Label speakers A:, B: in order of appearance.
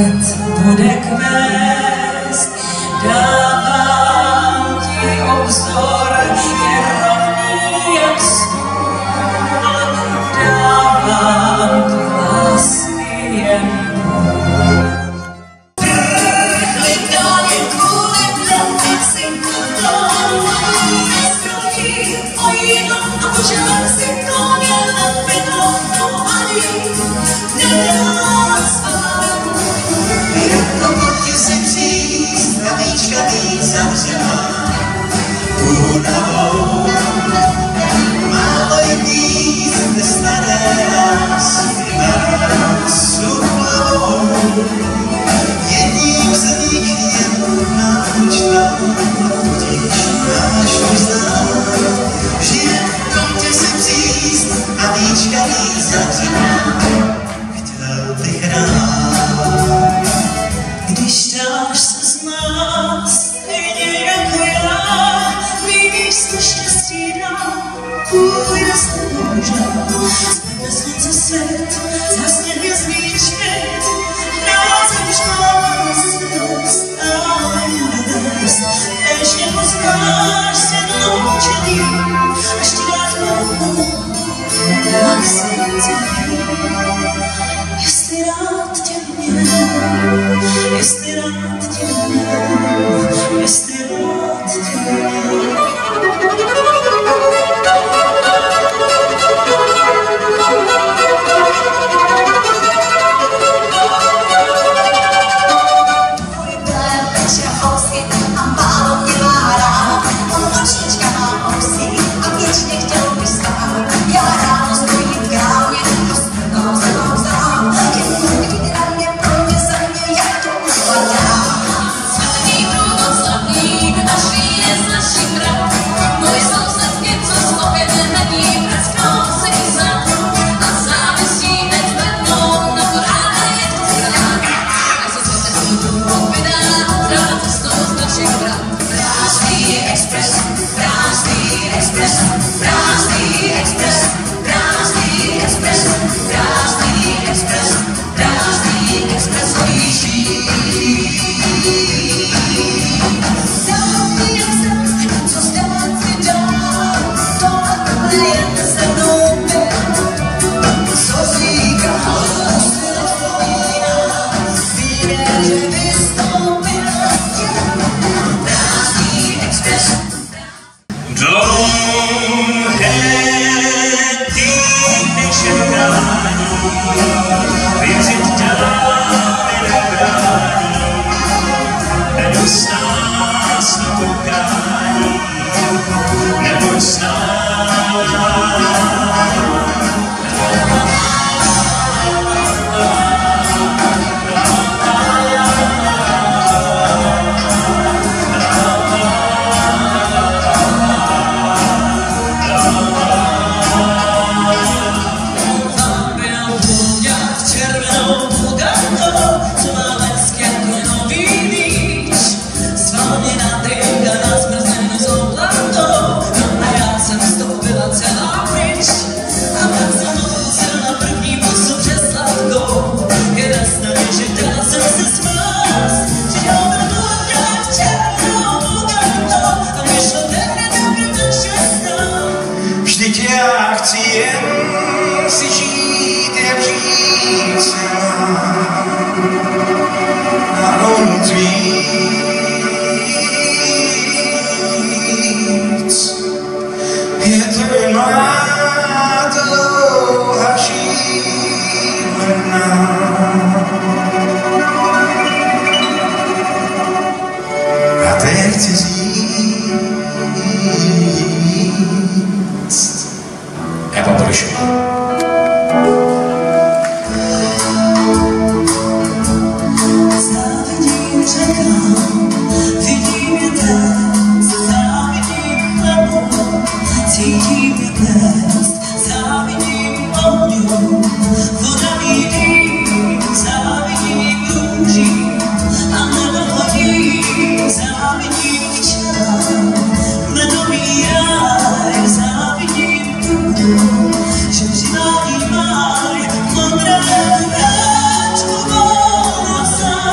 A: svět bude kvést. Dávám ti obzor, je rovný jak stůl, dávám ti lásky jen půl. Trhli dámy kvůli mladici, nestrojí o jídlo a poželek si kloněl na pidlo, no ani nedá spát. Jedno potě si příst, kavíčka být zavřená, únavou. Málo je víc, nestaré nás úplavou. Jedním z nich jen náročná, tudíž náš poznám, že jednou tě si příst a víčka být zavřená. Chtěl bych rád, když dáš se z nás, stejně jako já, víš, to štěstí dá, půjde s tebou možná. Zvedne slunce svět, zhasne hvězdíčky, rázem špás se stále nedes. Ještě poznáš světlo učení, až ti dá zbavnou, jak srdce chvíl. Jestli rád tě měl, jestli rád tě měl, jestli rád tě měl.
B: Eva Burešová.
A: Že přivádí máj modré ráčku volna sám.